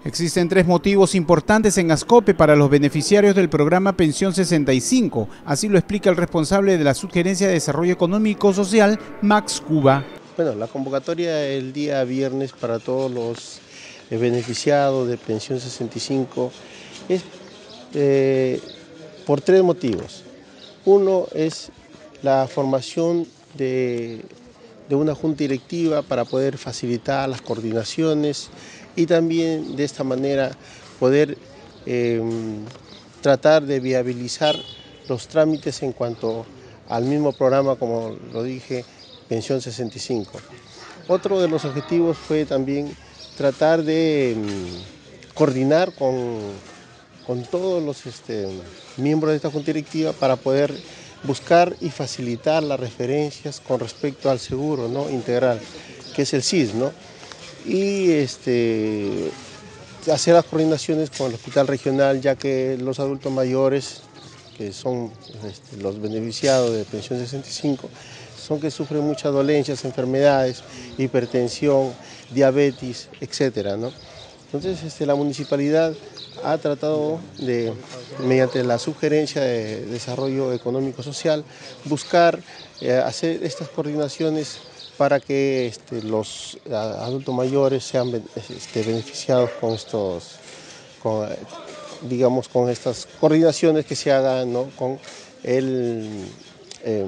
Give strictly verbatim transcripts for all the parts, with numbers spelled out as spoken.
Existen tres motivos importantes en Ascope para los beneficiarios del programa Pensión sesenta y cinco, así lo explica el responsable de la Subgerencia de Desarrollo Económico Social, Max Cuba. Bueno, la convocatoria el día viernes para todos los beneficiados de Pensión sesenta y cinco es eh, por tres motivos. Uno es la formación de, de una junta directiva para poder facilitar las coordinaciones y también de esta manera poder eh, tratar de viabilizar los trámites en cuanto al mismo programa, como lo dije, Pensión sesenta y cinco. Otro de los objetivos fue también tratar de um, coordinar con, con todos los este, miembros de esta junta directiva para poder buscar y facilitar las referencias con respecto al seguro, ¿no?, integral, que es el S I S, ¿no? Y este, hacer las coordinaciones con el hospital regional, ya que los adultos mayores, que son este, los beneficiados de Pensión sesenta y cinco, son que sufren muchas dolencias, enfermedades, hipertensión, diabetes, etcétera, ¿no? Entonces este, la municipalidad ha tratado de, mediante la Subgerencia de Desarrollo Económico Social, buscar eh, hacer estas coordinaciones para que este, los adultos mayores sean este, beneficiados con estos, con, digamos, con estas coordinaciones que se hagan, ¿no?, con el eh,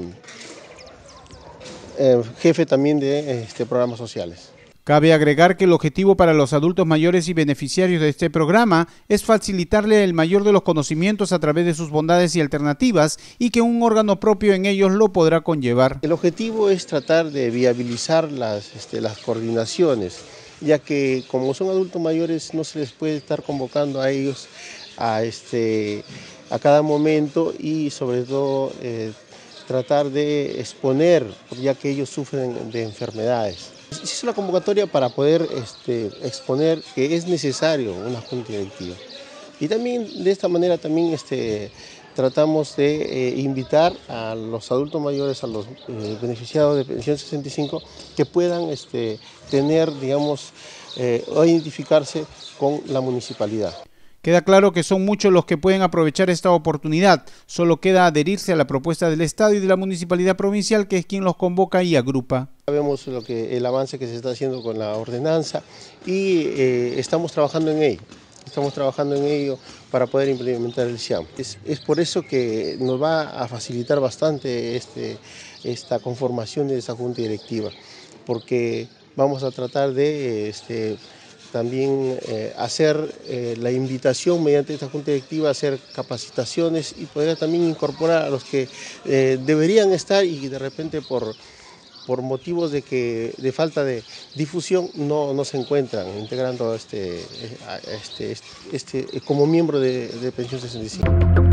eh, jefe también de este, programas sociales. Cabe agregar que el objetivo para los adultos mayores y beneficiarios de este programa es facilitarle el mayor de los conocimientos a través de sus bondades y alternativas y que un órgano propio en ellos lo podrá conllevar. El objetivo es tratar de viabilizar las, este, las coordinaciones, ya que como son adultos mayores no se les puede estar convocando a ellos a, este, a cada momento y sobre todo eh, tratar de exponer, ya que ellos sufren de enfermedades. Se hizo la convocatoria para poder este, exponer que es necesario una junta directiva. Y también de esta manera también este, tratamos de eh, invitar a los adultos mayores, a los eh, beneficiados de Pensión sesenta y cinco, que puedan este, tener, digamos, eh, o identificarse con la municipalidad. Queda claro que son muchos los que pueden aprovechar esta oportunidad, solo queda adherirse a la propuesta del Estado y de la Municipalidad Provincial, que es quien los convoca y agrupa. Vemos lo que, el avance que se está haciendo con la ordenanza y eh, estamos trabajando en ello, estamos trabajando en ello para poder implementar el S I A M. Es, es por eso que nos va a facilitar bastante este, esta conformación de esa junta directiva, porque vamos a tratar de este, también eh, hacer eh, la invitación mediante esta junta directiva, hacer capacitaciones y poder también incorporar a los que eh, deberían estar y de repente por, por motivos de, que, de falta de difusión no, no se encuentran integrando este, este, este, este, como miembro de, de Pensión sesenta y cinco.